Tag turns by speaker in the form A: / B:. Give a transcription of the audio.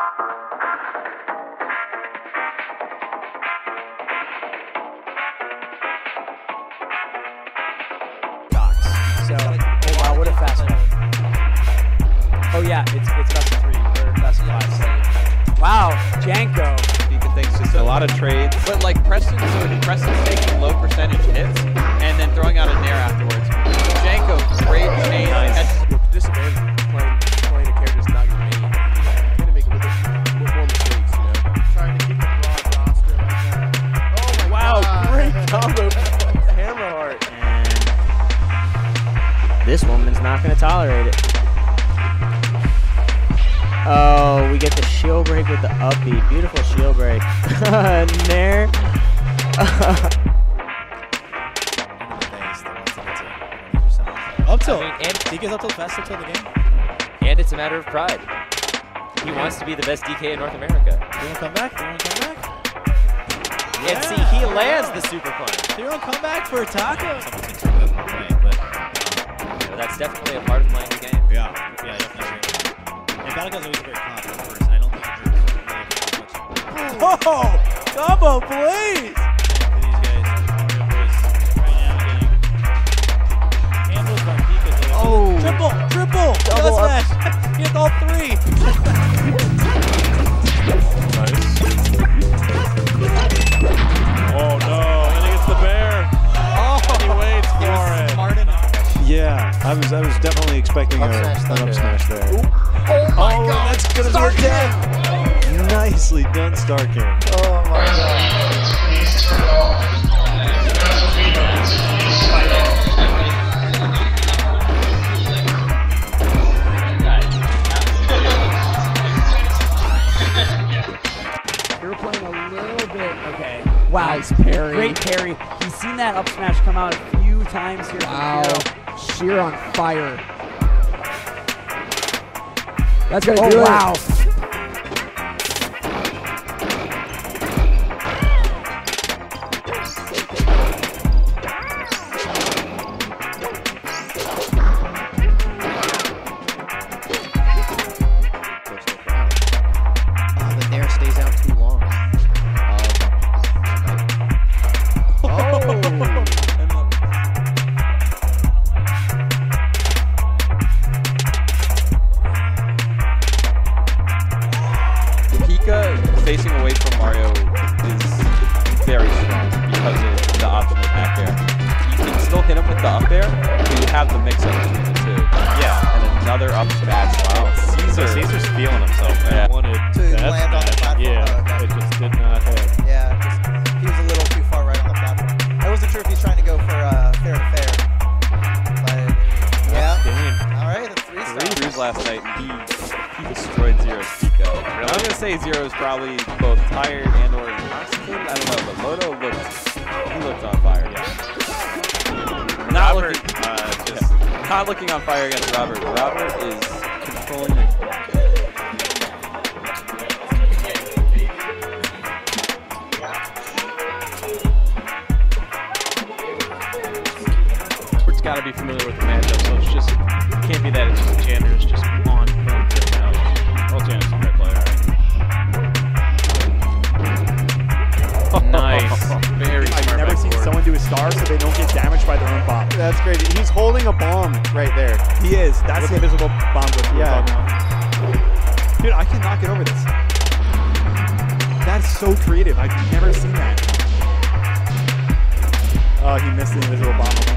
A: So, oh wow, what a fast one. Oh yeah, it's best of 3 or best of 5. So. Wow, Janco.
B: Thanks, just a lot of trades. But like Preston's taking low percentage hits and then throwing out a nair afterwards. Janco, great main.
C: Nice. Disadvantage playing a character is not your main. You're going to make a little bit more mistakes, you know?
D: Trying to keep a broad roster like that. Oh my
C: Wow,
D: God.
C: great combo. HAMMERHEART.
E: And this woman's not going to tolerate it. Oh, we get the shield break with the upbeat. Beautiful shield break. Nair.
F: Up till, and he gets up till fast until the game.
G: And it's a matter of pride. He wants to be the best DK in North America.
F: You want to come back? You want to come back?
G: Yeah. And see, he lands the super punch.
F: You want to come back for a taco?
G: That's definitely a part of playing the game.
F: Yeah, definitely. And Battleground's always a very confident person. I don't think the Drew is really much.
C: Whoa! Combo, please!
F: For these guys, Mario boys right now getting handled by Pika.
E: Oh!
F: Triple!
E: Double
F: smash! He hit all 3!
C: Nice. Oh no, I think it's the bear. Oh, he waits for it.
F: Smart enough.
H: Yeah, I was definitely expecting an up smash there.
D: Oh my God.
H: That's gonna be a death. Nicely done, Star King.
D: Oh my God.
I: Please turn off. Please fight off.
A: You're playing a little bit. Okay. Wow. Nice parry. Great parry. He's seen that up smash come out a few times here.
D: Wow. Sheer on fire. That's gonna do it.
A: Wow.
E: The nair stays out too long.
B: Facing away from Mario is very strong because of the optional back air. You can still hit him with the up air, but you have the mix-up between the two. Yeah, and another up smash. Wow,
C: Caesar's feeling himself.
B: Yeah.
C: He wanted
D: To land on the platform.
C: Yeah, it just did not hit.
D: Yeah, he was a little too far right on the platform. I wasn't sure if he's trying to go for fair to fair. But yeah. All right, that's 3 stars.
B: Last night, and he destroyed Zero's Pico. I'm gonna say Zero is probably both tired and or intoxicated. I don't know, but Loto looked on fire. Yeah. Not looking on fire against Robert. Robert is controlling it.
C: It's got to be familiar with the matchup, so it's just, it can't be that it's just Janitor's just on point right now. Well, Janitor's a great player, right? Nice. Very smart.
J: I've never seen someone do a star so they don't get damaged by their own bomb.
H: That's crazy. He's holding a bomb right there.
J: He is. That's the invisible bomb glitch we're talking about. Dude, I cannot get over this. That's so creative. I've never seen that. Oh, he missed the invisible bomb.